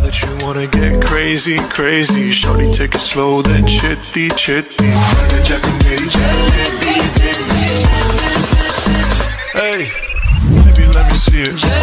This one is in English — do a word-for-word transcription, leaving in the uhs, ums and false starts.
that you wanna get crazy, crazy. Shorty, take it slow, then chitty, chitty. Hey, baby, let me see it.